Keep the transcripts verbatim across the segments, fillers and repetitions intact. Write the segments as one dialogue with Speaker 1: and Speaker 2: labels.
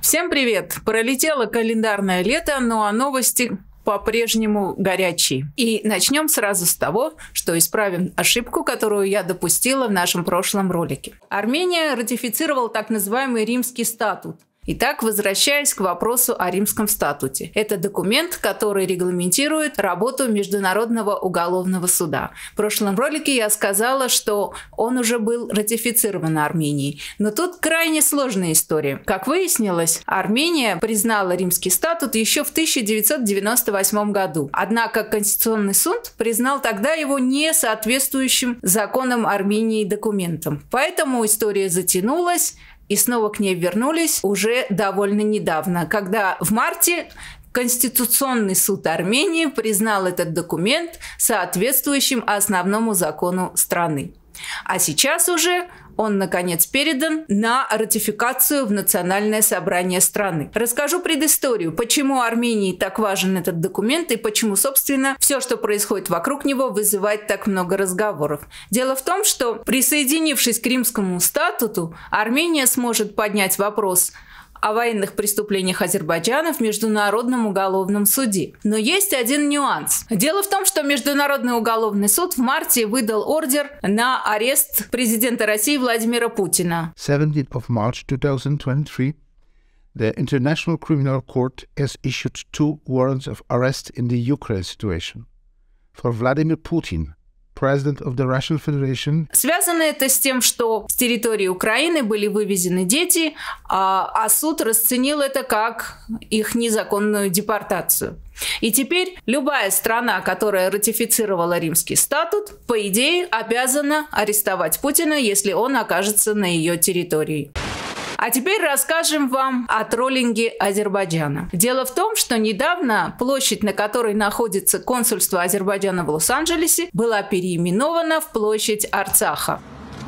Speaker 1: Всем привет! Пролетело календарное лето, но а новости по-прежнему горячие. И начнем сразу с того, что исправим ошибку, которую я допустила в нашем прошлом ролике. Армения ратифицировала так называемый Римский статут. Итак, возвращаясь к вопросу о Римском статуте. Это документ, который регламентирует работу Международного уголовного суда. В прошлом ролике я сказала, что он уже был ратифицирован Арменией. Но тут крайне сложная история. Как выяснилось, Армения признала Римский статут еще в тысяча девятьсот девяносто восьмом году. Однако Конституционный суд признал тогда его не соответствующим законам Армении документом. Поэтому история затянулась, и снова к ней вернулись уже довольно недавно, когда в марте Конституционный суд Армении признал этот документ соответствующим основному закону страны. А сейчас уже он, наконец, передан на ратификацию в Национальное собрание страны. Расскажу предысторию, почему Армении так важен этот документ и почему, собственно, все, что происходит вокруг него, вызывает так много разговоров. Дело в том, что, присоединившись к Римскому статуту, Армения сможет поднять вопрос о военных преступлениях Азербайджана в Международном уголовном суде. Но есть один нюанс. Дело в том, что Международный уголовный суд в марте выдал ордер на арест президента России Владимира Путина.
Speaker 2: seventeenth of March two thousand twenty-three, the International Criminal Court has issued two warrants of arrest in the Ukraine situation for Vladimir Putin, President of the Russian Federation.
Speaker 1: Связано это с тем, что с территории Украины были вывезены дети, а, а суд расценил это как их незаконную депортацию. И теперь любая страна, которая ратифицировала Римский статут, по идее, обязана арестовать Путина, если он окажется на ее территории. А теперь расскажем вам о троллинге Азербайджана. Дело в том, что недавно площадь, на которой находится консульство Азербайджана в Лос-Анджелесе, была переименована в площадь Арцаха.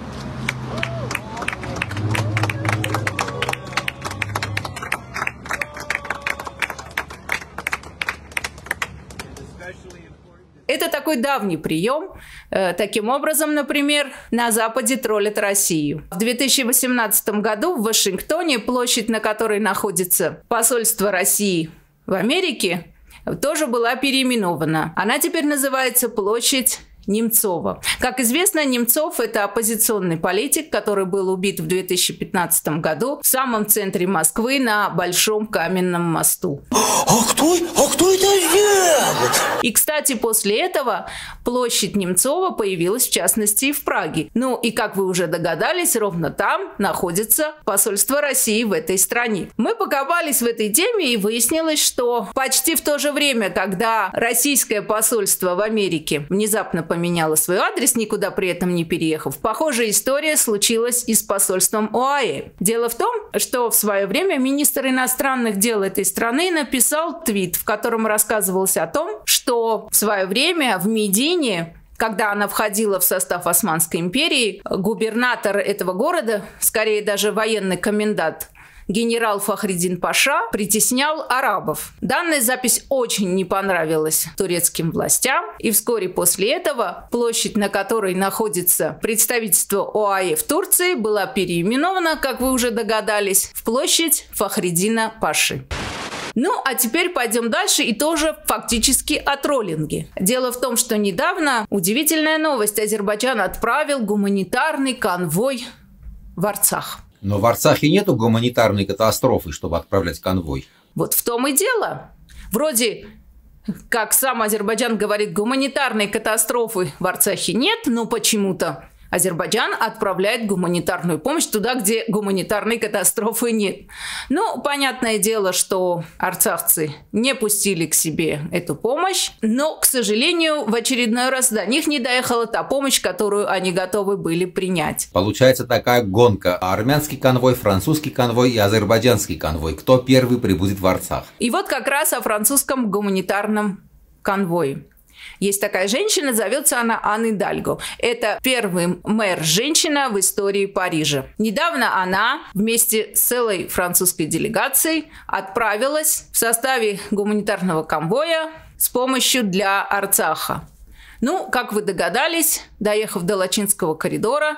Speaker 1: Это такой давний прием. Таким образом, например, на Западе троллят Россию. В две тысячи восемнадцатом году в Вашингтоне площадь, на которой находится посольство России в Америке, тоже была переименована. Она теперь называется площадь Немцова. Как известно, Немцов – это оппозиционный политик, который был убит в две тысячи пятнадцатом году в самом центре Москвы на Большом каменном мосту.
Speaker 3: А кто, а кто это сделал?
Speaker 1: И, кстати, после этого площадь Немцова появилась, в частности, и в Праге. Ну и, как вы уже догадались, ровно там находится посольство России в этой стране. Мы покопались в этой теме, и выяснилось, что почти в то же время, когда российское посольство в Америке внезапно поменялось, поменяла свой адрес, никуда при этом не переехав. Похожая история случилась и с посольством ОАЭ. Дело в том, что в свое время министр иностранных дел этой страны написал твит, в котором рассказывалось о том, что в свое время в Медине, когда она входила в состав Османской империи, губернатор этого города, скорее даже военный комендант, генерал Фахриддин Паша, притеснял арабов. Данная запись очень не понравилась турецким властям, и вскоре после этого площадь, на которой находится представительство ОАЭ в Турции, была переименована, как вы уже догадались, в площадь Фахриддина Паши. Ну, а теперь пойдем дальше и тоже фактически о троллинге. Дело в том, что недавно удивительная новость: Азербайджан отправил гуманитарный конвой в Арцах.
Speaker 4: Но в Арцахе нету гуманитарной катастрофы, чтобы отправлять конвой.
Speaker 1: Вот в том и дело. Вроде, как сам Азербайджан говорит, гуманитарной катастрофы в Арцахе нет, но почему-то Азербайджан отправляет гуманитарную помощь туда, где гуманитарной катастрофы нет. Ну, понятное дело, что арцахцы не пустили к себе эту помощь, но, к сожалению, в очередной раз до них не доехала та помощь, которую они готовы были принять.
Speaker 4: Получается такая гонка: армянский конвой, французский конвой и азербайджанский конвой. Кто первый прибудет в Арцах?
Speaker 1: И вот как раз о французском гуманитарном конвое. Есть такая женщина, зовется она Анна Идальго. Это первый мэр-женщина в истории Парижа. Недавно она вместе с целой французской делегацией отправилась в составе гуманитарного конвоя с помощью для Арцаха. Ну, как вы догадались, доехав до Лачинского коридора,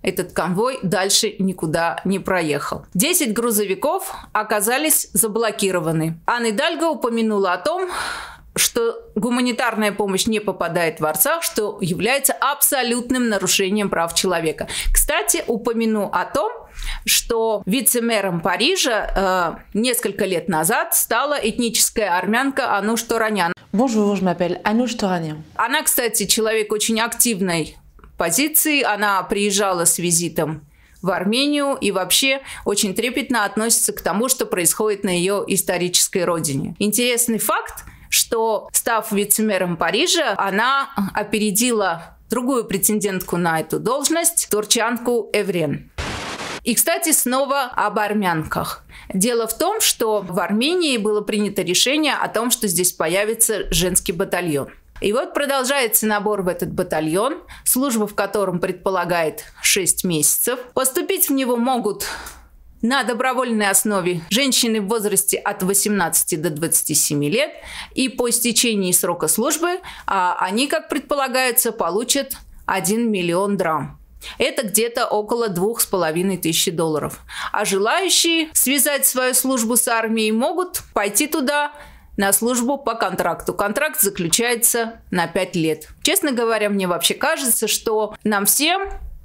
Speaker 1: этот конвой дальше никуда не проехал. Десять грузовиков оказались заблокированы. Анна Идальго упомянула о том, что гуманитарная помощь не попадает в Арцах, что является абсолютным нарушением прав человека. Кстати, упомяну о том, что вице-мэром Парижа э, несколько лет назад стала этническая армянка Ануш Торанян.
Speaker 5: Bonjour, je m'appelle Anoush Toranian.
Speaker 1: Она, кстати, человек очень активной позиции. Она приезжала с визитом в Армению и вообще очень трепетно относится к тому, что происходит на ее исторической родине. Интересный факт, что, став вице-мэром Парижа, она опередила другую претендентку на эту должность, турчанку Эврен. И, кстати, снова об армянках. Дело в том, что в Армении было принято решение о том, что здесь появится женский батальон. И вот продолжается набор в этот батальон, служба в котором предполагает шесть месяцев. Поступить в него могут на добровольной основе женщины в возрасте от восемнадцати до двадцати семи лет, и по истечении срока службы а, они, как предполагается, получат один миллион драм. Это где-то около двух с половиной тысяч долларов. А желающие связать свою службу с армией могут пойти туда на службу по контракту. Контракт заключается на пять лет. Честно говоря, мне вообще кажется, что нам всем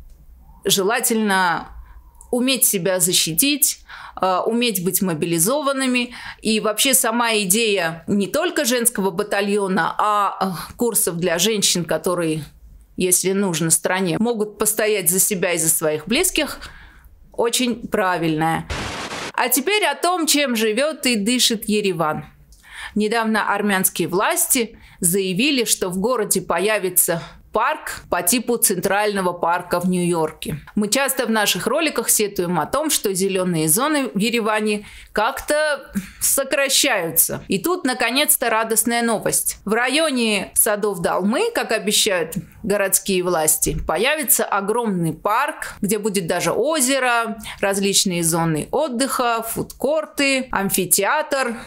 Speaker 1: желательно уметь себя защитить, уметь быть мобилизованными. И вообще сама идея не только женского батальона, а курсов для женщин, которые, если нужно, стране, могут постоять за себя и за своих близких, очень правильная. А теперь о том, чем живет и дышит Ереван. Недавно армянские власти заявили, что в городе появится парк по типу Центрального парка в Нью-Йорке. Мы часто в наших роликах сетуем о том, что зеленые зоны в Ереване как-то сокращаются. И тут, наконец-то, радостная новость. В районе садов Далмы, как обещают городские власти, появится огромный парк, где будет даже озеро, различные зоны отдыха, фудкорты, амфитеатр,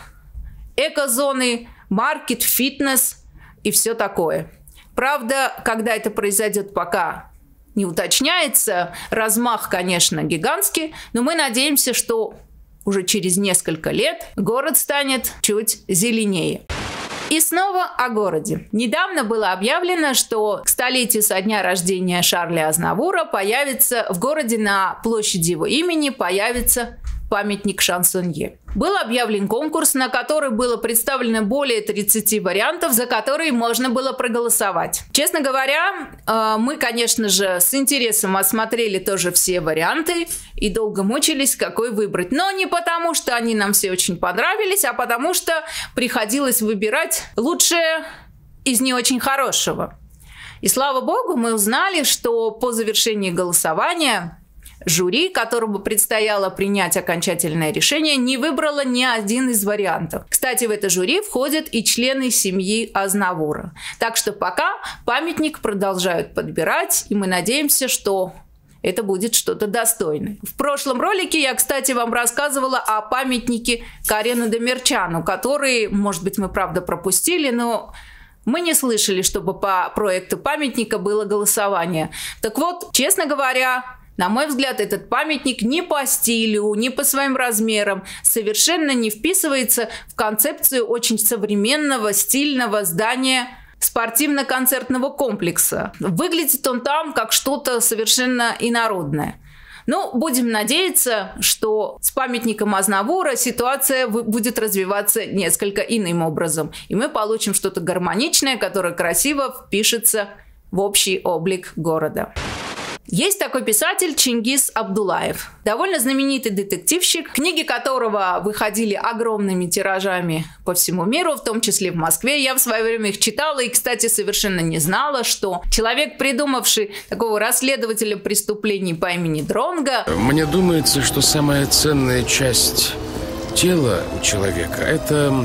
Speaker 1: экозоны, маркет, фитнес и все такое. Правда, когда это произойдет, пока не уточняется. Размах, конечно, гигантский, но мы надеемся, что уже через несколько лет город станет чуть зеленее. И снова о городе. Недавно было объявлено, что к столетию со дня рождения Шарля Азнавура появится в городе на площади его имени появится памятник шансонье. Был объявлен конкурс, на который было представлено более тридцати вариантов, за которые можно было проголосовать. Честно говоря, мы, конечно же, с интересом осмотрели тоже все варианты и долго мучились, какой выбрать. Но не потому, что они нам все очень понравились, а потому что приходилось выбирать лучшее из не очень хорошего. И слава богу, мы узнали, что по завершении голосования жюри, которому предстояло принять окончательное решение, не выбрало ни один из вариантов. Кстати, в это жюри входят и члены семьи Азнавура. Так что пока памятник продолжают подбирать, и мы надеемся, что это будет что-то достойное. В прошлом ролике я, кстати, вам рассказывала о памятнике Карену Демирчану, который, может быть, мы правда пропустили, но мы не слышали, чтобы по проекту памятника было голосование. Так вот, честно говоря, на мой взгляд, этот памятник ни по стилю, ни по своим размерам совершенно не вписывается в концепцию очень современного, стильного здания спортивно-концертного комплекса. Выглядит он там как что-то совершенно инородное. Но будем надеяться, что с памятником Азнавура ситуация будет развиваться несколько иным образом. И мы получим что-то гармоничное, которое красиво впишется в общий облик города. Есть такой писатель Чингиз Абдулаев, довольно знаменитый детективщик, книги которого выходили огромными тиражами по всему миру, в том числе в Москве. Я в свое время их читала и, кстати, совершенно не знала, что человек, придумавший такого расследователя преступлений по имени Дронго...
Speaker 6: Мне думается, что самая ценная часть тела у человека – это...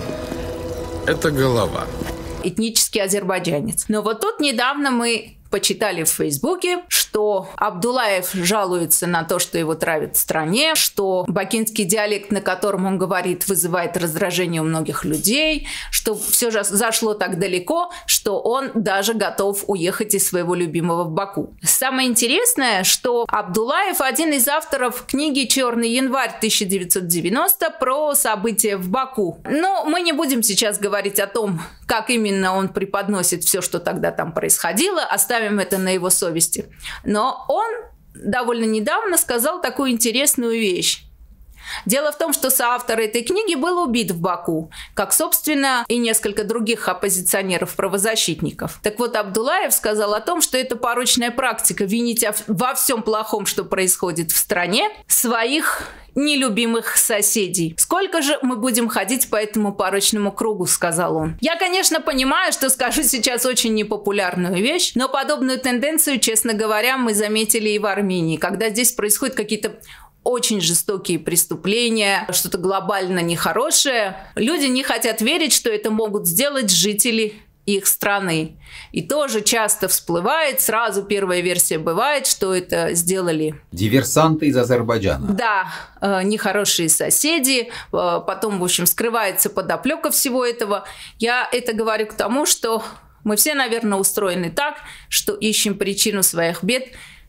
Speaker 6: это голова.
Speaker 1: Этнический азербайджанец. Но вот тут недавно мы почитали в Фейсбуке, что что Абдуллаев жалуется на то, что его травят в стране, что бакинский диалект, на котором он говорит, вызывает раздражение у многих людей, что все же зашло так далеко, что он даже готов уехать из своего любимого в Баку. Самое интересное, что Абдуллаев один из авторов книги «Черный январь» тысяча девятьсот девяносто про события в Баку. Но мы не будем сейчас говорить о том, как именно он преподносит все, что тогда там происходило, оставим это на его совести. Но он довольно недавно сказал такую интересную вещь. Дело в том, что соавтор этой книги был убит в Баку, как, собственно, и несколько других оппозиционеров-правозащитников. Так вот, Абдуллаев сказал о том, что это порочная практика винить во всем плохом, что происходит в стране, своих нелюбимых соседей. «Сколько же мы будем ходить по этому порочному кругу?» – сказал он. Я, конечно, понимаю, что скажу сейчас очень непопулярную вещь, но подобную тенденцию, честно говоря, мы заметили и в Армении, когда здесь происходят какие-то очень жестокие преступления, что-то глобально нехорошее. Люди не хотят верить, что это могут сделать жители их страны. И тоже часто всплывает, сразу первая версия бывает, что это сделали
Speaker 4: диверсанты из Азербайджана.
Speaker 1: Да, э, нехорошие соседи, э, потом, в общем, скрывается подоплека всего этого. Я это говорю к тому, что мы все, наверное, устроены так, что ищем причину своих бед,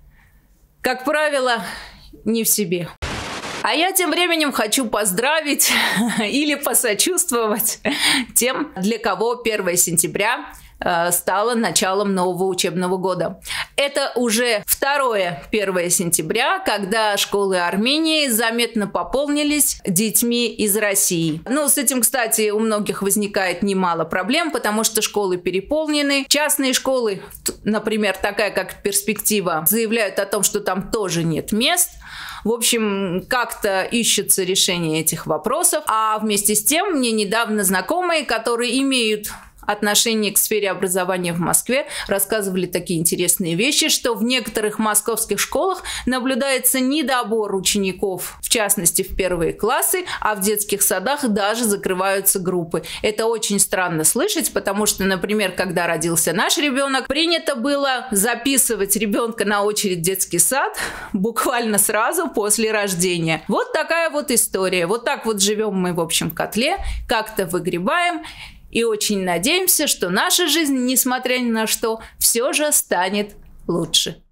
Speaker 1: как правило, не в себе. А я тем временем хочу поздравить или посочувствовать тем, для кого первое сентября э, стало началом нового учебного года. Это уже второе первое сентября, когда школы Армении заметно пополнились детьми из России. Ну, с этим, кстати, у многих возникает немало проблем, потому что школы переполнены. Частные школы, например, такая как «Перспектива», заявляют о том, что там тоже нет мест. В общем, как-то ищется решение этих вопросов. А вместе с тем, мне недавно знакомые, которые имеют отношение к сфере образования в Москве, рассказывали такие интересные вещи, что в некоторых московских школах наблюдается недобор учеников, в частности в первые классы, а в детских садах даже закрываются группы. Это очень странно слышать, потому что, например, когда родился наш ребенок, принято было записывать ребенка на очередь в детский сад буквально сразу после рождения. Вот такая вот история. Вот так вот живем мы в общем котле, как-то выгребаем. И очень надеемся, что наша жизнь, несмотря ни на что, все же станет лучше.